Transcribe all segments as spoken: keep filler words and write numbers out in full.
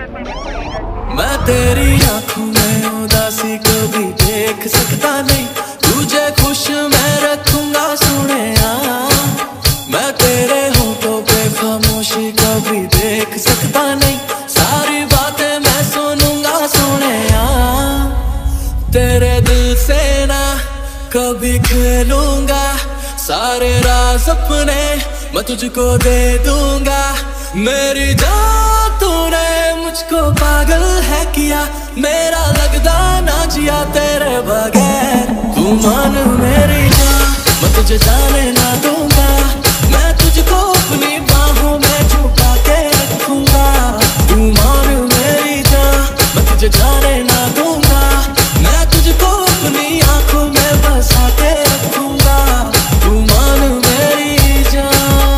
मैं तेरी आंखों में उदासी कभी देख सकता नहीं, तुझे खुश मैं रखूंगा सोनिया। मैं तेरे होठों पे खामोशी कभी देख सकता नहीं, सारी बातें मैं सुनूंगा सोनिया। तेरे दिल से ना कभी खेलूंगा, सारे राज अपने मैं तुझको दे दूंगा। मेरी जान तूने मुझको पागल है किया, मेरा लगदा ना जिया तेरे बगैर। तू मान मेरी जान मैं तुझे जाने ना दूंगा, मैं तुझको अपनी बाहों में छुपा के रखूंगा। तू मान मेरी जान मैं तुझे जाने ना दूंगा, मैं तुझको अपनी आंखों में बसा के रखूंगा। तू मान मेरी जान।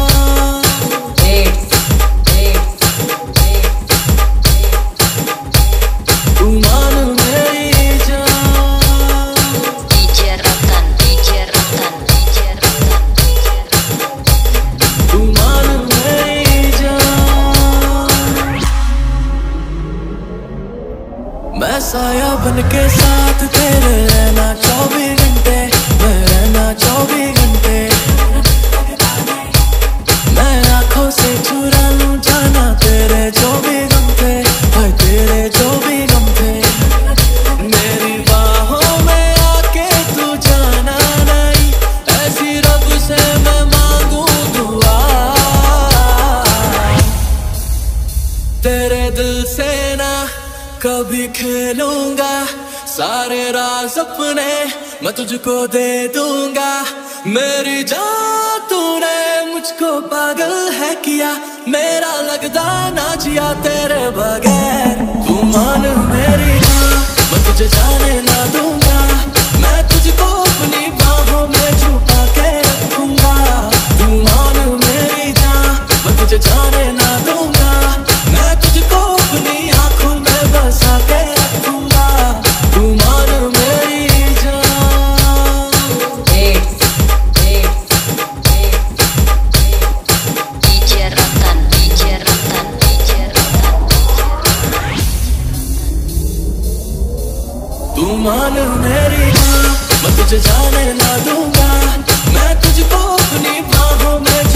तू मान मेरी जान। DJ Ratan DJ Ratan DJ Ratan तू मान मेरी जान। मैं साया बन के साथ तेरे रहना चौबीस घंटे, मैं रहना चौबीस घंटे। मैं आंखों से चुरा लूं जाना तेरे जो भी गम थे, हाय तेरे जो भी गम थे। मेरी बाहों में आके तू जाना नहीं, ऐसी रब से मैं मांगू दुआ। तेरे दिल से ना कभी खेलूंगा, सारे राज अपने मैं तुझको दे दूंगा। मेरी जान तूने मुझको पागल है किया, मेरा लगदा ना जिया तेरे बगैर। तू मान मेरी जान मैं तुझे जाने ना दूंगा, मैं तुझको अपनी बाहों में छुपा के रखूंगा। तू मान मेरी जान मैं तुझे जाने ना दूंगा, मैं तुझको अपनी आंखों में बसा के रखूंगा। तू मान मेरी जान। DJ Ratan DJ Ratan DJ Ratan. तू मान मेरी जान मैं तुझे जाने ना दूंगा, मैं तुझको अपनी बाहों में